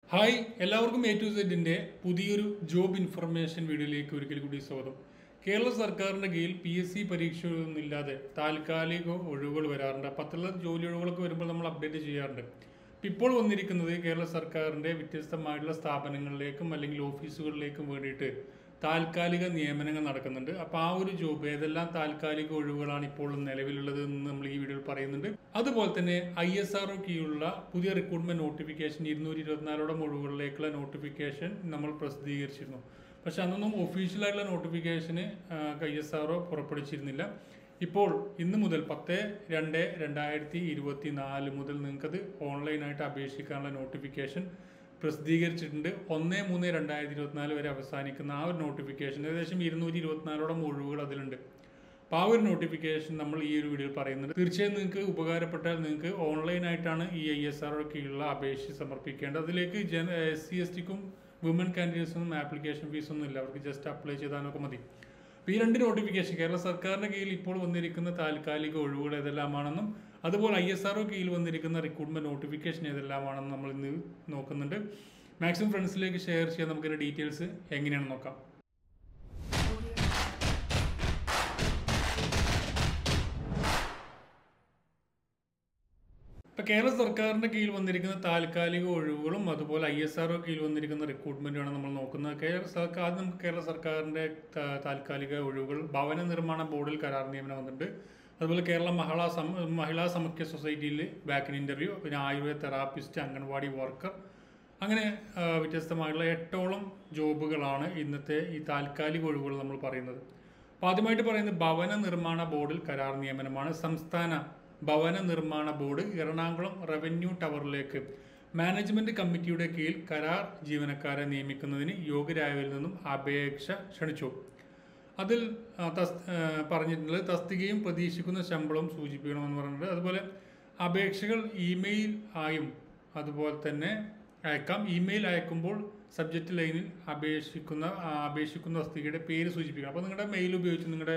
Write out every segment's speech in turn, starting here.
Hi എല്ലാവർക്കും A to Zന്റെ പുതിയൊരു job information വീഡിയോയിലേക്ക് ഒരിക്കൽ കൂടി സ്വാഗതം. കേരള സർക്കാരിന്റെ കീഴിൽ PSC പരീക്ഷകളൊന്നുമില്ലാതെ താൽക്കാലിക ഒഴിവുകൾ വരാറുണ്ട്. പത്തുള്ള ജോലി ഒഴിവുകളൊക്കെ വരുമ്പോൾ നമ്മൾ അപ്ഡേറ്റ് ചെയ്യാറുണ്ട്. ഇപ്പോൾ വന്നിരിക്കുന്നത് കേരള സർക്കാരിന്റെ വ്യത്യസ്തമായിട്ടുള്ള സ്ഥാപനങ്ങളിലേക്കും അല്ലെങ്കിൽ ഓഫീസുകളിലേക്കും വേണ്ടിയിട്ട് താൽക്കാലിക നിയമനങ്ങൾ നടക്കുന്നുണ്ട്. അപ്പോൾ ആ ഒരു ജോബ് ഏതെല്ലാം താൽക്കാലിക ഒഴിവുകളാണ് ഇപ്പോൾ നിലവിലുള്ളത് എന്ന് നമ്മൾ ഈ വീഡിയോയിൽ പറയുന്നുണ്ട്. അതുപോലെ തന്നെ ISRO കീഴിലുള്ള പുതിയ റിക്രൂട്ട്മെന്റ് നോട്ടിഫിക്കേഷൻ 224 ഒഴിവുകളിലേക്കുള്ള നോട്ടിഫിക്കേഷൻ നമ്മൾ പ്രസിദ്ധീകരിച്ചിരുന്നു. പക്ഷെ അന്നൊന്നും ഒഫീഷ്യലായിട്ടുള്ള നോട്ടിഫിക്കേഷന് ISRO പുറപ്പെടുവിച്ചിരുന്നില്ല. ഇപ്പോൾ ഇന്ന് മുതൽ 10/2/2024 മുതൽ നിങ്ങൾക്കത് ഓൺലൈനായിട്ട് അപേക്ഷിക്കാനുള്ള നോട്ടിഫിക്കേഷൻ പ്രസിദ്ധീകരിച്ചിട്ടുണ്ട്. 1/3/2024 വരെ അവസാനിക്കുന്ന ആ ഒരു നോട്ടിഫിക്കേഷൻ ഏകദേശം 224 ഒഴിവുകൾ അതിലുണ്ട്. അപ്പോൾ ആ ഒരു നോട്ടിഫിക്കേഷൻ നമ്മൾ ഈ ഒരു വീഡിയോയിൽ പറയുന്നുണ്ട്. തീർച്ചയായും നിങ്ങൾക്ക് ഉപകാരപ്പെട്ടാൽ നിങ്ങൾക്ക് ഓൺലൈനായിട്ടാണ് ഈ ISRO കീഴിലുള്ള അപേക്ഷ സമർപ്പിക്കേണ്ടത്. അതിലേക്ക് SC/STക്കും വുമൻ കാൻഡിഡേറ്റ്സിനും ആപ്ലിക്കേഷൻ ഫീസൊന്നും ഇല്ല. അവർക്ക് ജസ്റ്റ് അപ്ലൈ ചെയ്താലൊക്കെ മതി. അപ്പോൾ ഈ രണ്ട് നോട്ടിഫിക്കേഷൻ കേരള സർക്കാരിൻ്റെ കീഴിൽ ഇപ്പോൾ വന്നിരിക്കുന്ന താൽക്കാലിക ഒഴിവുകൾ ഏതെല്ലാമാണെന്നും അതുപോലെ ISRO കീഴിൽ വന്നിരിക്കുന്ന റിക്രൂട്ട്മെന്റ് നോട്ടിഫിക്കേഷൻ ഏതെല്ലാമാണെന്നും നമ്മൾ ഇന്ന് നോക്കുന്നുണ്ട്. മാക്സിമം ഫ്രണ്ട്സിലേക്ക് ഷെയർ ചെയ്യാൻ നമുക്കിതിൻ്റെ ഡീറ്റെയിൽസ് എങ്ങനെയാണെന്ന് നോക്കാം. ഇപ്പോൾ കേരള സർക്കാരിൻ്റെ കീഴിൽ വന്നിരിക്കുന്ന താൽക്കാലിക ഒഴിവുകളും അതുപോലെ ISRO കീഴിൽ വന്നിരിക്കുന്ന റിക്രൂട്ട്മെൻറ്റുമാണ് നമ്മൾ നോക്കുന്നത്. ആദ്യം നമുക്ക് കേരള സർക്കാരിൻ്റെ താൽക്കാലിക ഒഴിവുകൾ ഭവന നിർമ്മാണ ബോർഡിൽ കരാർ നിയമനം വന്നിട്ടുണ്ട്. അതുപോലെ കേരള മഹിളാ സമക്യ സൊസൈറ്റിയിൽ വാക്കിൻ ഇൻ്റർവ്യൂ, പിന്നെ ആയുർവേദ തെറാപ്പിസ്റ്റ്, അംഗൻവാടി വർക്കർ, അങ്ങനെ വ്യത്യസ്തമായിട്ടുള്ള 8ഓളം ജോബുകളാണ് ഇന്നത്തെ ഈ താൽക്കാലിക ഒഴിവുകൾ നമ്മൾ പറയുന്നത്. അപ്പോൾ ആദ്യമായിട്ട് പറയുന്നത് ഭവന നിർമ്മാണ ബോർഡിൽ കരാർ നിയമനമാണ്. സംസ്ഥാന ഭവന നിർമ്മാണ ബോർഡ് എറണാകുളം റവന്യൂ ടവറിലേക്ക് മാനേജ്മെന്റ് കമ്മിറ്റിയുടെ കീഴിൽ കരാർ ജീവനക്കാരെ നിയമിക്കുന്നതിന് യോഗ്യരായവരിൽ നിന്നും അപേക്ഷ ക്ഷണിച്ചു. അതിൽ പറഞ്ഞിട്ടുള്ളത് തസ്തികയും പ്രതീക്ഷിക്കുന്ന ശമ്പളവും സൂചിപ്പിക്കണമെന്ന് പറഞ്ഞിട്ടുണ്ട്. അതുപോലെ അപേക്ഷകൾ ഇമെയിൽ ആയും അതുപോലെ തന്നെ അയക്കാം. ഇമെയിൽ അയക്കുമ്പോൾ സബ്ജക്റ്റ് ലൈനിൽ അപേക്ഷിക്കുന്ന തസ്തികയുടെ പേര് സൂചിപ്പിക്കണം. അപ്പോൾ നിങ്ങളുടെ മെയിൽ ഉപയോഗിച്ച് നിങ്ങളുടെ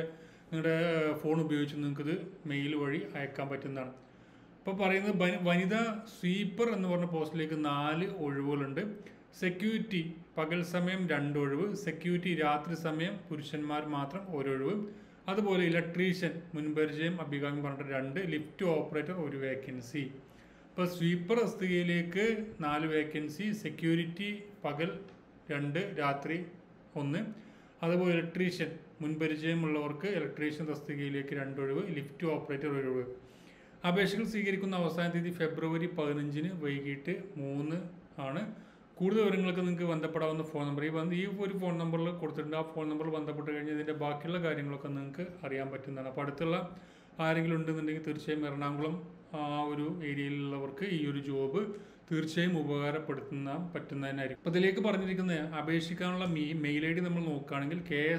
ഫോൺ ഉപയോഗിച്ച് നിങ്ങൾക്കിത് മെയിൽ വഴി അയക്കാൻ പറ്റുന്നതാണ്. ഇപ്പോൾ പറയുന്നത് വനിതാ സ്വീപ്പർ എന്ന് പറഞ്ഞ പോസ്റ്റിലേക്ക് 4 ഒഴിവുകളുണ്ട്. സെക്യൂരിറ്റി പകൽ സമയം 2 ഒഴിവ്, സെക്യൂരിറ്റി രാത്രി സമയം പുരുഷന്മാർ മാത്രം 1 ഒഴിവ്, അതുപോലെ ഇലക്ട്രീഷ്യൻ മുൻപരിചയം അഭികാമ്യം പറഞ്ഞിട്ട് 2, ലിഫ്റ്റ് ഓപ്പറേറ്റർ 1 വേക്കൻസി. ഇപ്പോൾ സ്വീപ്പർ തസ്തികയിലേക്ക് 4 വേക്കൻസി, സെക്യൂരിറ്റി പകൽ 2, രാത്രി 1, അതുപോലെ ഇലക്ട്രീഷ്യൻ മുൻപരിചയമുള്ളവർക്ക് ഇലക്ട്രീഷ്യൻ തസ്തികയിലേക്ക് 2 ഒഴിവ്, ലിഫ്റ്റ് ഓപ്പറേറ്റർ 1 ഒഴിവ്. അപേക്ഷകൾ സ്വീകരിക്കുന്ന അവസാന തീയതി ഫെബ്രുവരി 15 വൈകിട്ട് 3 ആണ്. കൂടുതൽ വിവരങ്ങൾക്ക് നിങ്ങൾക്ക് ബന്ധപ്പെടാവുന്ന ഫോൺ നമ്പർ ഈ ഒരു ഫോൺ നമ്പറിൽ കൊടുത്തിട്ടുണ്ട്. ആ ഫോൺ നമ്പറിൽ ബന്ധപ്പെട്ട് കഴിഞ്ഞാൽ ഇതിൻ്റെ ബാക്കിയുള്ള കാര്യങ്ങളൊക്കെ നിങ്ങൾക്ക് അറിയാൻ പറ്റുന്നതാണ്. അപ്പോൾ അടുത്തുള്ള ആരെങ്കിലും ഉണ്ടെന്നുണ്ടെങ്കിൽ തീർച്ചയായും എറണാകുളം ആ ഒരു ഏരിയയിലുള്ളവർക്ക് ഈ ഒരു ജോബ് തീർച്ചയായും പറ്റുന്നതിനായിരിക്കും. അപ്പോൾ ഇതിലേക്ക് പറഞ്ഞിരിക്കുന്ന അപേക്ഷിക്കാനുള്ള മെയിൽ ID നമ്മൾ നോക്കുകയാണെങ്കിൽ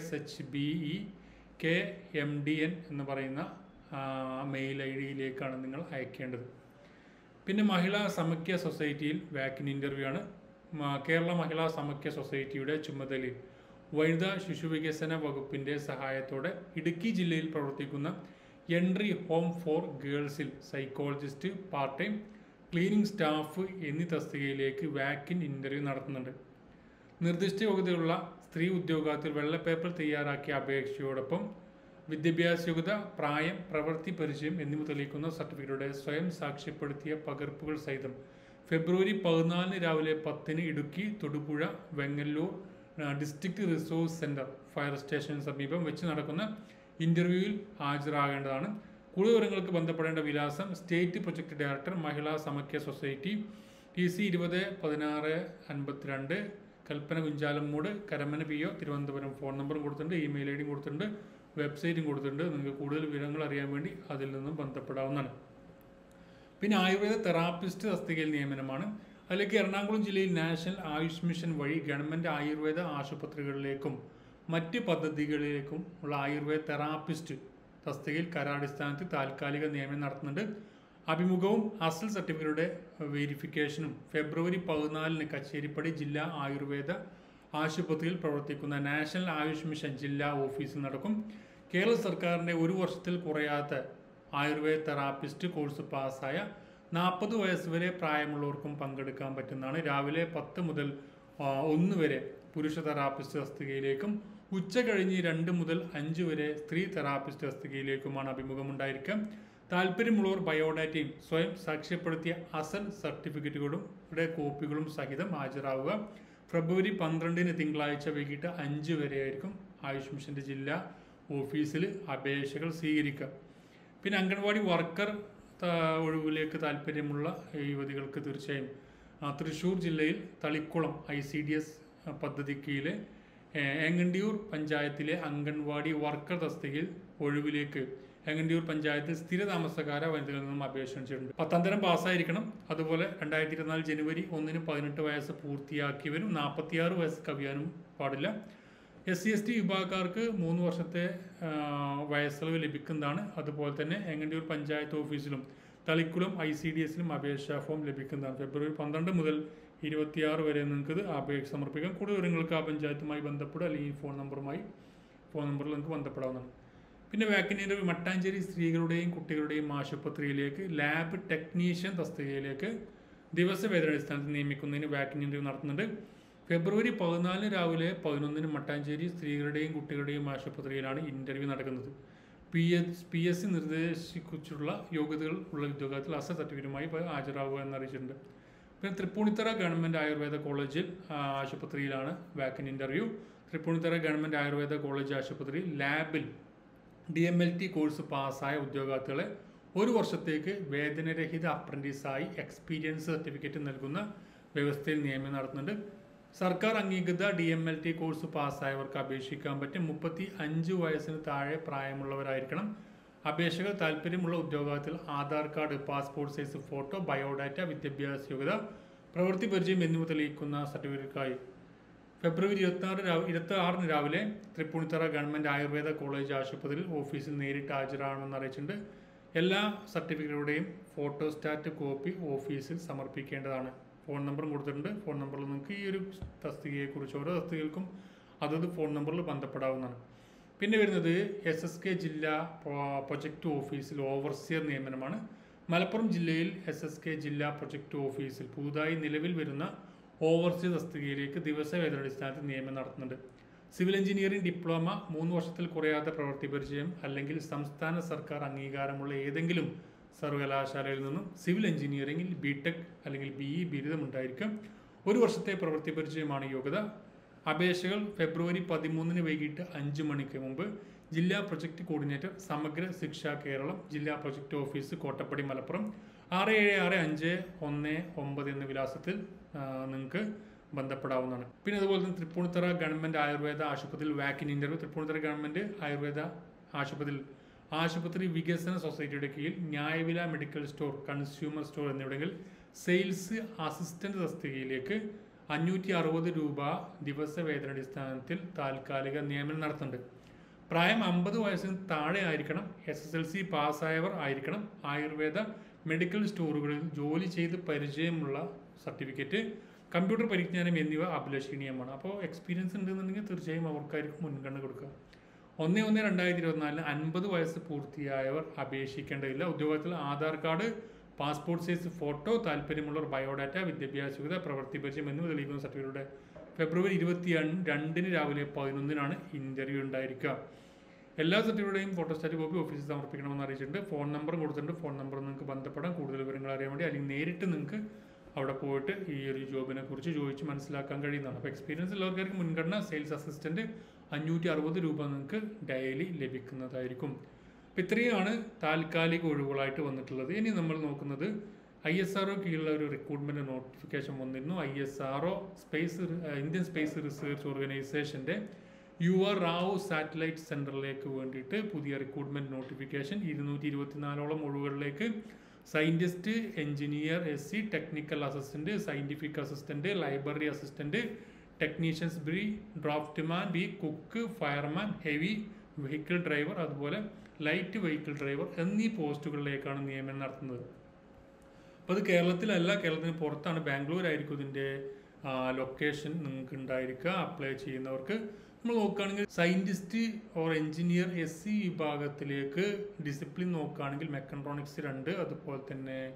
KSHBE@KMDN എന്ന് പറയുന്ന മെയിൽ IDയിലേക്കാണ് നിങ്ങൾ അയക്കേണ്ടത്. പിന്നെ മഹിളാ സമക്യ സൊസൈറ്റിയിൽ വാക്കിൻ ഇൻ്റർവ്യൂ ആണ്. കേരള മഹിളാ സമക്യ സൊസൈറ്റിയുടെ ചുമതലയിൽ വനിതാ ശിശുവികസന വകുപ്പിൻ്റെ സഹായത്തോടെ ഇടുക്കി ജില്ലയിൽ പ്രവർത്തിക്കുന്ന എൻട്രി ഹോം ഫോർ ഗേൾസിൽ psychologist, part time cleaning staff എന്നീ തസ്തികയിലേക്ക് വാക്കിൻ ഇൻ്റർവ്യൂ നടത്തുന്നുണ്ട്. നിർദ്ദിഷ്ട യോഗ്യതയുള്ള സ്ത്രീ ഉദ്യോഗാർത്ഥികൾ വെള്ളപ്പേപ്പർ തയ്യാറാക്കിയ അപേക്ഷയോടൊപ്പം വിദ്യാഭ്യാസ യോഗ്യത, പ്രായം, പ്രവൃത്തി പരിചയം എന്നിവ തെളിയിക്കുന്ന സർട്ടിഫിക്കറ്റുകളുടെ സ്വയം സാക്ഷ്യപ്പെടുത്തിയ പകർപ്പുകൾ സഹിതം ഫെബ്രുവരി 14 രാവിലെ 10 Idukki, Thodupuzha, Vengalloor district resource centre fire സ്റ്റേഷന് സമീപം വെച്ച് നടക്കുന്ന ഇൻ്റർവ്യൂവിൽ ഹാജരാകേണ്ടതാണ്. കൂടുതൽ വിവരങ്ങൾക്ക് ബന്ധപ്പെടേണ്ട വിലാസം state project director, Mahila Samakhya society, TC 201652, Kalpana Kunchalumoodu, Karamana PO, Thiruvananthapuram. Phone നമ്പറും കൊടുത്തിട്ടുണ്ട്, ഇമെയിൽ ID കൊടുത്തിട്ടുണ്ട്, വെബ്സൈറ്റും കൊടുത്തിട്ടുണ്ട്. നിങ്ങൾക്ക് കൂടുതൽ വിവരങ്ങൾ അറിയാൻ വേണ്ടി അതിൽ നിന്നും ബന്ധപ്പെടാവുന്നതാണ്. പിന്നെ ആയുർവേദ തെറാപ്പിസ്റ്റ് തസ്തികയിൽ നിയമനമാണ്. അതിലേക്ക് എറണാകുളം ജില്ലയിൽ നാഷണൽ ആയുഷ് മിഷൻ വഴി ഗവൺമെൻറ് ആയുർവേദ ആശുപത്രികളിലേക്കും മറ്റ് പദ്ധതികളിലേക്കും ഉള്ള ആയുർവേദ തെറാപ്പിസ്റ്റ് തസ്തികയിൽ കരാടിസ്ഥാനത്ത് താൽക്കാലിക നിയമനം നടത്തുന്നുണ്ട്. അഭിമുഖവും അസൽ സർട്ടിഫിക്കറ്റുകളുടെ വെരിഫിക്കേഷനും ഫെബ്രുവരി 14 കച്ചേരിപ്പടി ജില്ലാ ആയുർവേദ ആശുപത്രിയിൽ പ്രവർത്തിക്കുന്ന നാഷണൽ ആയുഷ് മിഷൻ ജില്ലാ ഓഫീസിൽ നടക്കും. കേരള സർക്കാരിൻ്റെ 1 വർഷത്തിൽ കുറയാത്ത ആയുർവേദ തെറാപ്പിസ്റ്റ് കോഴ്സ് പാസ്സായ 40 വയസ്സ് വരെ പ്രായമുള്ളവർക്കും പങ്കെടുക്കാൻ പറ്റുന്നതാണ്. രാവിലെ 10 മുതൽ 1 വരെ പുരുഷ തെറാപ്പിസ്റ്റ് തസ്തികയിലേക്കും ഉച്ച കഴിഞ്ഞ് 2 മുതൽ 5 വരെ സ്ത്രീ തെറാപ്പിസ്റ്റ് തസ്തികയിലേക്കുമാണ് അഭിമുഖം ഉണ്ടായിരിക്കുക. താല്പര്യമുള്ളവർ ബയോഡാറ്റയും സ്വയം സാക്ഷ്യപ്പെടുത്തിയ അസൽ സർട്ടിഫിക്കറ്റുകളും കോപ്പികളും സഹിതം ഹാജരാവുക. ഫെബ്രുവരി 12 തിങ്കളാഴ്ച വൈകിട്ട് 5 വരെ ആയിരിക്കും ആയുഷ് മിഷന്റെ ജില്ലാ ഓഫീസിൽ അപേക്ഷകൾ സ്വീകരിക്കുക. പിന്നെ അംഗൻവാടി വർക്കർ ഒഴിവിലേക്ക് താല്പര്യമുള്ള യുവതികൾക്ക് തീർച്ചയായും തൃശ്ശൂർ ജില്ലയിൽ തളിക്കുളം ICDS പദ്ധതി കീഴിലെ ഏങ്ങണ്ടിയൂർ പഞ്ചായത്തിലെ അംഗൻവാടി വർക്കർ തസ്തികയിൽ ഒഴിവിലേക്ക് ഏങ്ങണ്ടിയൂർ പഞ്ചായത്ത് സ്ഥിരതാമസക്കാര വനിതകളിൽ നിന്നും അപേക്ഷ ക്ഷണിച്ചിട്ടുണ്ട്. 10ാം തരം പാസ്സായിരിക്കണം. അതുപോലെ 2024 ജനുവരി 1 18 വയസ്സ് പൂർത്തിയാക്കിയവരും 46 വയസ്സ് കവിയാനും പാടില്ല. SC/ST വിഭാഗക്കാർക്ക് 3 വർഷത്തെ വയസ്സിളവ് ലഭിക്കുന്നതാണ്. അതുപോലെ തന്നെ ഏങ്ങണ്ടിയൂർ പഞ്ചായത്ത് ഓഫീസിലും തളിക്കുളം ICDSലും അപേക്ഷാ ഫോം ലഭിക്കുന്നതാണ്. ഫെബ്രുവരി 12 മുതൽ 26 വരെ നിങ്ങൾക്ക് അപേക്ഷ സമർപ്പിക്കാം. കൂടുതൽ വിവരങ്ങൾക്ക് ആ പഞ്ചായത്തുമായി ബന്ധപ്പെടുക, അല്ലെങ്കിൽ ഫോൺ നമ്പറിൽ നിങ്ങൾക്ക് ബന്ധപ്പെടാവുന്നതാണ്. പിന്നെ വാക്കിൻ്റെ മട്ടാഞ്ചേരി സ്ത്രീകളുടെയും കുട്ടികളുടെയും ആശുപത്രിയിലേക്ക് ലാബ് ടെക്നീഷ്യൻ തസ്തികയിലേക്ക് ദിവസവേതനാടിസ്ഥാനത്തിൽ നിയമിക്കുന്നതിന് വാക്കിൻ ഇന്റർവ്യൂ നടത്തുന്നുണ്ട്. ഫെബ്രുവരി 14 രാവിലെ 11 മട്ടാഞ്ചേരി സ്ത്രീകളുടെയും കുട്ടികളുടെയും ആശുപത്രിയിലാണ് ഇന്റർവ്യൂ നടക്കുന്നത്. PSC നിർദ്ദേശിച്ചിട്ടുള്ള യോഗ്യതകൾ ഉള്ള ഉദ്യോഗത്തിൽ അസൽ സർട്ടിഫിക്കറ്റുമായി ഹാജരാകുക എന്നറിയിച്ചിട്ടുണ്ട്. പിന്നെ തൃപ്പൂണിത്തറ ഗവൺമെൻറ് ആയുർവേദ കോളേജിൽ ആശുപത്രിയിലാണ് walk in interview. Thripunithura government Ayurveda college ആശുപത്രി ലാബിൽ DMLT കോഴ്സ് പാസ്സായ ഉദ്യോഗാർത്ഥികളെ 1 വർഷത്തേക്ക് വേതനരഹിത അപ്രന്റീസായി എക്സ്പീരിയൻസ് സർട്ടിഫിക്കറ്റ് നൽകുന്ന വ്യവസ്ഥയിൽ നിയമനം നടത്തുന്നുണ്ട്. സർക്കാർ അംഗീകൃത DMLT കോഴ്സ് പാസ്സായവർക്ക് അപേക്ഷിക്കാൻ പറ്റും. 35 വയസ്സിന് താഴെ പ്രായമുള്ളവരായിരിക്കണം. അപേക്ഷകർ താല്പര്യമുള്ള ഉദ്യോഗാർത്ഥികൾ Aadhaar card, passport size photo, biodata, വിദ്യാഭ്യാസ യോഗ്യത, പ്രവൃത്തി പരിചയം എന്നിവ തെളിയിക്കുന്ന സർട്ടിഫിക്കറ്റുകൾക്കായി ഫെബ്രുവരി 26 രാവിലെ തൃപ്പൂണിത്തറ ഗവൺമെൻറ് ആയുർവേദ കോളേജ് ആശുപത്രിയിൽ ഓഫീസിൽ നേരിട്ട് ഹാജരാകണമെന്ന് അറിയിച്ചിട്ടുണ്ട്. എല്ലാ സർട്ടിഫിക്കറ്റുകളുടെയും ഫോട്ടോസ്റ്റാറ്റ് കോപ്പി ഓഫീസിൽ സമർപ്പിക്കേണ്ടതാണ്. ഫോൺ നമ്പറും കൊടുത്തിട്ടുണ്ട്. ഫോൺ നമ്പറിൽ നിങ്ങൾക്ക് ഈ ഒരു തസ്തികയെക്കുറിച്ച് ഓരോ തസ്തികകൾക്കും അതത് ഫോൺ നമ്പറിൽ ബന്ധപ്പെടാവുന്നതാണ്. പിന്നെ വരുന്നത് SSK ജില്ലാ പ്രൊജക്റ്റ് ഓഫീസിൽ ഓവർസിയർ നിയമനമാണ്. മലപ്പുറം ജില്ലയിൽ SSK ജില്ലാ പ്രൊജക്റ്റ് ഓഫീസിൽ പുതുതായി നിലവിൽ വരുന്ന ഓവർസിയർ തസ്തികയിലേക്ക് ദിവസവേതനാടിസ്ഥാനത്തിൽ നിയമനം നടത്തുന്നുണ്ട്. സിവിൽ എഞ്ചിനീയറിംഗ് ഡിപ്ലോമ, 3 വർഷത്തിൽ കുറയാത്ത പ്രവൃത്തി പരിചയം അല്ലെങ്കിൽ സംസ്ഥാന സർക്കാർ അംഗീകാരമുള്ള ഏതെങ്കിലും സർവകലാശാലയിൽ നിന്നും സിവിൽ എഞ്ചിനീയറിംഗിൽ BTech അല്ലെങ്കിൽ BE ബിരുദം ഉണ്ടായിരിക്കും. 1 വർഷത്തെ പ്രവൃത്തി പരിചയമാണ് യോഗ്യത. അപേക്ഷകൾ ഫെബ്രുവരി 13 വൈകിട്ട് 5 മണിക്ക് മുമ്പ് ജില്ലാ പ്രൊജക്ട് കോർഡിനേറ്റർ സമഗ്ര ശിക്ഷ കേരളം, ജില്ലാ പ്രൊജക്ട് ഓഫീസ്, കോട്ടപ്പടി, മലപ്പുറം 676519 എന്ന വിലാസത്തിൽ നിങ്ങൾക്ക് ബന്ധപ്പെടാവുന്നതാണ്. പിന്നെ അതുപോലെ തന്നെ തൃപ്പൂണിത്തറ ഗവൺമെൻറ് ആയുർവേദ ആശുപത്രിയിൽ walk in interview. Thripunithura government Ayurveda ആശുപത്രി വികസന സൊസൈറ്റിയുടെ കീഴിൽ ന്യായവില മെഡിക്കൽ സ്റ്റോർ, കൺസ്യൂമർ സ്റ്റോർ എന്നിവിടങ്ങളിൽ സെയിൽസ് അസിസ്റ്റന്റ് തസ്തികയിലേക്ക് 560 രൂപ ദിവസവേതനാടിസ്ഥാനത്തിൽ താൽക്കാലിക നിയമനം നടത്തുന്നുണ്ട്. പ്രായം 50 വയസ്സിന് താഴെ ആയിരിക്കണം. SSLC പാസ്സായവർ ആയിരിക്കണം. ആയുർവേദ മെഡിക്കൽ സ്റ്റോറുകളിൽ ജോലി ചെയ്ത് പരിചയമുള്ള സർട്ടിഫിക്കറ്റ്, കമ്പ്യൂട്ടർ പരിജ്ഞാനം എന്നിവ അഭിലഷണീയമാണ്. അപ്പോൾ എക്സ്പീരിയൻസ് ഉണ്ടെന്നുണ്ടെങ്കിൽ തീർച്ചയായും അവർക്കായിരിക്കും മുൻഗണന കൊടുക്കുക. 1/1/2024 50 വയസ്സ് പൂർത്തിയായവർ അപേക്ഷിക്കേണ്ടതില്ല. ഉദ്യോഗത്തിൽ Aadhaar card, passport size photo, താല്പര്യമുള്ളവർ ബയോഡാറ്റ, വിദ്യാഭ്യാസ യോഗ്യത, പ്രവൃത്തി പരിചയം എന്നിവ തെളിയിക്കുന്ന സർട്ടിഫിക്കറ്റുകളുടെ ഫെബ്രുവരി 22 രാവിലെ 11 ഇന്റർവ്യൂ ഉണ്ടായിരിക്കുക. എല്ലാ സർട്ടിഫിക്കറ്റുടെയും ഫോട്ടോസ്റ്റാറ്റ് കോപ്പി ഓഫീസിൽ സമർപ്പിക്കണമെന്ന് അറിയിച്ചിട്ടുണ്ട്. ഫോൺ നമ്പറും കൊടുത്തിട്ടുണ്ട്. ഫോൺ നമ്പർ നിങ്ങൾക്ക് ബന്ധപ്പെടാം. കൂടുതൽ വിവരങ്ങൾ അറിയാൻ വേണ്ടി, അല്ലെങ്കിൽ നേരിട്ട് നിങ്ങൾക്ക് അവിടെ പോയിട്ട് ഈ ഒരു ജോബിനെ കുറിച്ച് ചോദിച്ച് മനസ്സിലാക്കാൻ കഴിയുന്നതാണ്. അപ്പോൾ എക്സ്പീരിയൻസ് ഉള്ളവർക്കാർക്ക് മുൻഗണന. സെയിൽസ് അസിസ്റ്റന്റ് 560 രൂപ നിങ്ങൾക്ക് ഡെയിലി ലഭിക്കുന്നതായിരിക്കും. അപ്പോൾ ഇത്രയാണ് താൽക്കാലിക ഒഴിവുകളായിട്ട് വന്നിട്ടുള്ളത്. ഇനി നമ്മൾ നോക്കുന്നത് ISRO കീഴിലുള്ള ഒരു റിക്രൂട്ട്മെന്റ് നോട്ടിഫിക്കേഷൻ വന്നിരുന്നു. ISRO ഇന്ത്യൻ സ്പേസ് റിസർച്ച് ഓർഗനൈസേഷന്റെ UR റാവു സാറ്റലൈറ്റ് സെന്ററിലേക്ക് വേണ്ടിയിട്ട് പുതിയ റിക്രൂട്ട്മെന്റ് നോട്ടിഫിക്കേഷൻ 224ഓളം ഒഴിവുകളിലേക്ക് scientist, engineer, SC, technical assistant, scientific assistant, library assistant, technicians B, draftsman B, cook, fireman, heavy vehicle driver, അതുപോലെ ലൈറ്റ് വെഹിക്കിൾ ഡ്രൈവർ എന്നീ പോസ്റ്റുകളിലേക്കാണ് നിയമനം നടത്തുന്നത്. അപ്പോൾ അത് കേരളത്തിലല്ല, കേരളത്തിന് പുറത്താണ്. ബാംഗ്ലൂർ ആയിരിക്കും ഇതിൻ്റെ ലൊക്കേഷൻ നിങ്ങൾക്ക് ഉണ്ടായിരിക്കുക. അപ്ലൈ ചെയ്യുന്നവർക്ക് നമ്മൾ നോക്കുകയാണെങ്കിൽ സയൻറ്റിസ്റ്റ് ഓർ എഞ്ചിനീയർ SC വിഭാഗത്തിലേക്ക് ഡിസിപ്ലിൻ നോക്കുകയാണെങ്കിൽ മെക്കട്രോണിക്സ് 2, അതുപോലെ തന്നെ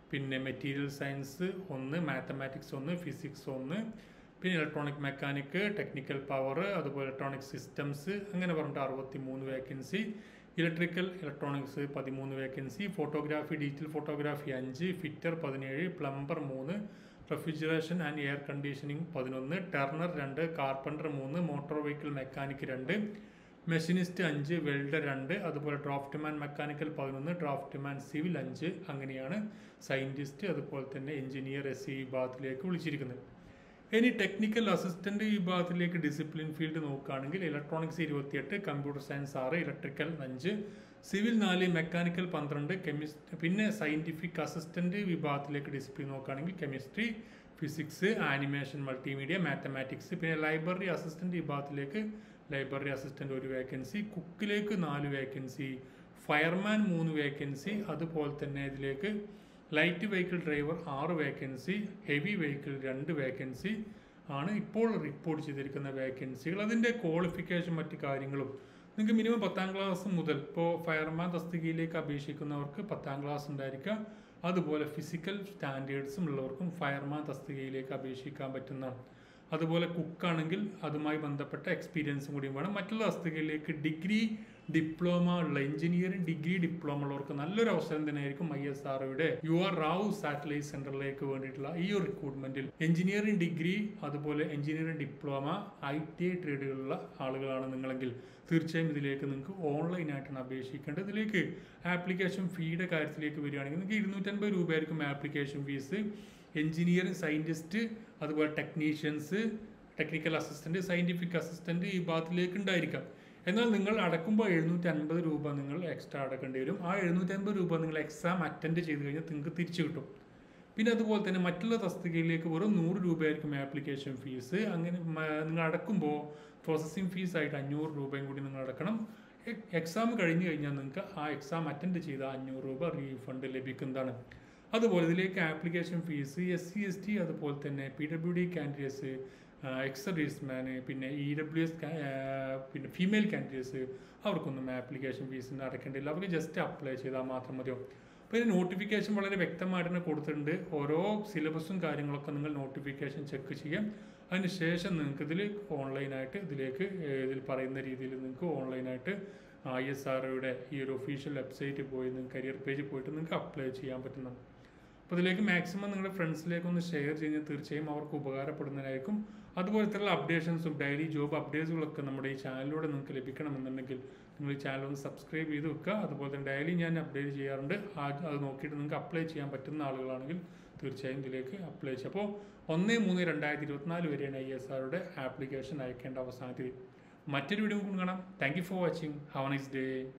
പിന്നെ മെറ്റീരിയൽ സയൻസ് 1, മാത്തമാറ്റിക്സ് 1, ഫിസിക്സ് 1, പിന്നെ ഇലക്ട്രോണിക് മെക്കാനിക്, ടെക്നിക്കൽ പവർ, അതുപോലെ ഇലക്ട്രോണിക് സിസ്റ്റംസ്, അങ്ങനെ പറഞ്ഞിട്ട് 63 vacancy. Electrical electronics 13 vacancy. Photography digital photography 5, fitter 17, plumber 3, refrigeration and air conditioning 11, turner 2, carpenter 3, motor vehicle mechanic 2, machinist 5, welder 2, അതുപോലെ draughtsman mechanical 11, draughtsman civil 5. അങ്ങനെയാണ് scientist അതുപോലെ തന്നെ engineer SE വിഭാഗത്തിലേക്ക് വിളിച്ചിരിക്കുന്നത്. ഇനി ടെക്നിക്കൽ അസിസ്റ്റന്റ് വിഭാഗത്തിലേക്ക് ഡിസിപ്ലിൻ ഫീൽഡ് നോക്കുകയാണെങ്കിൽ electronics 28, computer science 6, electrical 5, civil 4, mechanical 12, chemistry. പിന്നെ സയന്റിഫിക് അസിസ്റ്റന്റ് വിഭാഗത്തിലേക്ക് ഡിസിപ്ലിൻ നോക്കുകയാണെങ്കിൽ chemistry, physics, animation, multimedia, mathematics. പിന്നെ ലൈബ്രറി അസിസ്റ്റന്റ് വിഭാഗത്തിലേക്ക് ലൈബ്രറി അസിസ്റ്റന്റ് 1 വേക്കൻസി, കുക്കിലേക്ക് 4 വേക്കൻസി, ഫയർമാൻ 3 വേക്കൻസി, അതുപോലെ തന്നെ ഇതിലേക്ക് light vehicle driver 6 vacancy, heavy vehicle 2 vacancy ആണ് ഇപ്പോൾ റിപ്പോർട്ട് ചെയ്തിരിക്കുന്ന വേക്കൻസികൾ. അതിൻ്റെ ക്വാളിഫിക്കേഷൻ മറ്റു കാര്യങ്ങളും നിങ്ങൾക്ക് മിനിമം 10ാം ക്ലാസ് മുതൽ ഇപ്പോൾ ഫയർമാൻ തസ്തികയിലേക്ക് അപേക്ഷിക്കുന്നവർക്ക് 10ാം ക്ലാസ് ഉണ്ടായിരിക്കുക. അതുപോലെ ഫിസിക്കൽ സ്റ്റാൻഡേർഡ്സും ഉള്ളവർക്കും ഫയർമാൻ തസ്തികയിലേക്ക് അപേക്ഷിക്കാൻ പറ്റുന്നതാണ്. അതുപോലെ കുക്കാണെങ്കിൽ അതുമായി ബന്ധപ്പെട്ട എക്സ്പീരിയൻസും കൂടി വേണം. മറ്റുള്ള തസ്തികയിലേക്ക് ഡിഗ്രി ഡിപ്ലോമ ഉള്ള എഞ്ചിനീയറിംഗ് ഡിഗ്രി ഡിപ്ലോമ ഉള്ളവർക്ക് നല്ലൊരു അവസരം തന്നെയായിരിക്കും ISROയുടെ UR റാവു സാറ്റലൈറ്റ് സെന്ററിലേക്ക് വേണ്ടിയിട്ടുള്ള ഈ ഒരു റിക്രൂട്ട്മെന്റിൽ എഞ്ചിനീയറിംഗ് ഡിഗ്രി അതുപോലെ എഞ്ചിനീയറിംഗ് ഡിപ്ലോമ ITI ട്രേഡുകളുള്ള ആളുകളാണ് നിങ്ങളെങ്കിൽ തീർച്ചയായും ഇതിലേക്ക് നിങ്ങൾക്ക് ഓൺലൈനായിട്ടാണ് അപേക്ഷിക്കേണ്ടത്. ഇതിലേക്ക് ആപ്ലിക്കേഷൻ ഫീയുടെ കാര്യത്തിലേക്ക് വരികയാണെങ്കിൽ നിങ്ങൾക്ക് 250 രൂപയായിരിക്കും ആപ്ലിക്കേഷൻ ഫീസ്. എഞ്ചിനീയറിംഗ് സയൻറ്റിസ്റ്റ് അതുപോലെ technicians, technical assistant, scientific assistant ഈ ഭാഗത്തിലേക്ക് ഉണ്ടായിരിക്കാം. എന്നാൽ നിങ്ങൾ അടക്കുമ്പോൾ 750 രൂപ നിങ്ങൾ എക്സ്ട്രാ അടക്കേണ്ടി വരും. ആ 750 രൂപ നിങ്ങൾ എക്സാം അറ്റൻഡ് ചെയ്ത് കഴിഞ്ഞാൽ നിങ്ങൾക്ക് തിരിച്ചു കിട്ടും. പിന്നെ അതുപോലെ തന്നെ മറ്റുള്ള തസ്തികയിലേക്ക് വെറും 100 രൂപയായിരിക്കും ആപ്ലിക്കേഷൻ ഫീസ്. അങ്ങനെ നിങ്ങൾ അടക്കുമ്പോൾ പ്രോസസ്സിംഗ് ഫീസായിട്ട് 500 രൂപയും കൂടി നിങ്ങൾ അടക്കണം. എക്സാം കഴിഞ്ഞ് കഴിഞ്ഞാൽ നിങ്ങൾക്ക് ആ എക്സാം അറ്റൻഡ് ചെയ്ത 500 രൂപ റീഫണ്ട് ലഭിക്കുന്നതാണ്. അതുപോലെ ഇതിലേക്ക് ആപ്ലിക്കേഷൻ ഫീസ് SC ST അതുപോലെ തന്നെ PWD കാൻഡിഡേറ്റ്സ്, എക്സ് സർവീസ്മാന്, പിന്നെ EWS പിന്നെ ഫീമെയിൽ കാൻഡിഡേറ്റ്സ് അവർക്കൊന്നും ആപ്ലിക്കേഷൻ ഫീസിന് അടയ്ക്കേണ്ടില്ല. അവർക്ക് ജസ്റ്റ് അപ്ലൈ ചെയ്താൽ മാത്രം മതിയോ. അപ്പോൾ ഇതിന് നോട്ടിഫിക്കേഷൻ വളരെ വ്യക്തമായിട്ട് തന്നെ കൊടുത്തിട്ടുണ്ട്. ഓരോ സിലബസും കാര്യങ്ങളൊക്കെ നിങ്ങൾ നോട്ടിഫിക്കേഷൻ ചെക്ക് ചെയ്യാം. അതിനുശേഷം നിങ്ങൾക്ക് ഇതിൽ ഓൺലൈനായിട്ട് ഇതിൽ പറയുന്ന രീതിയിൽ നിങ്ങൾക്ക് ഓൺലൈനായിട്ട് ISROയുടെ ഈ ഒരു ഒഫീഷ്യൽ വെബ്സൈറ്റിൽ പോയി നിങ്ങൾക്ക് കരിയർ പേജിൽ പോയിട്ട് നിങ്ങൾക്ക് അപ്ലൈ ചെയ്യാൻ പറ്റുന്നതാണ്. അപ്പോൾ ഇതിലേക്ക് മാക്സിമം നിങ്ങളുടെ ഫ്രണ്ട്സിലേക്ക് ഒന്ന് ഷെയർ ചെയ്യുന്നത് തീർച്ചയായും അവർക്ക് ഉപകാരപ്പെടുന്നതായിരിക്കും. അതുപോലെ ഇത്തരത്തിലുള്ള അപ്ഡേഷൻസും ഡെയിലി ജോബ് അപ്ഡേറ്റ്സുകളൊക്കെ നമ്മുടെ ഈ ചാനലിലൂടെ നിങ്ങൾക്ക് ലഭിക്കണമെന്നുണ്ടെങ്കിൽ നിങ്ങൾ ഈ ചാനൽ ഒന്ന് സബ്സ്ക്രൈബ് ചെയ്ത് വെക്കുക. അതുപോലെ തന്നെ ഡെയിലി ഞാൻ അപ്ഡേറ്റ് ചെയ്യാറുണ്ട്. അത് നോക്കിയിട്ട് നിങ്ങൾക്ക് അപ്ലൈ ചെയ്യാൻ പറ്റുന്ന ആളുകളാണെങ്കിൽ തീർച്ചയായും ഇതിലേക്ക് അപ്ലൈ ചെയ്യുക. അപ്പോൾ 1/3/2024 വരെയാണ് ISROയുടെ ആപ്ലിക്കേഷൻ അയക്കേണ്ട അവസാന തീയതി. മറ്റൊരു വീഡിയോ കാണാം. Thank you for watching. Have a nice day.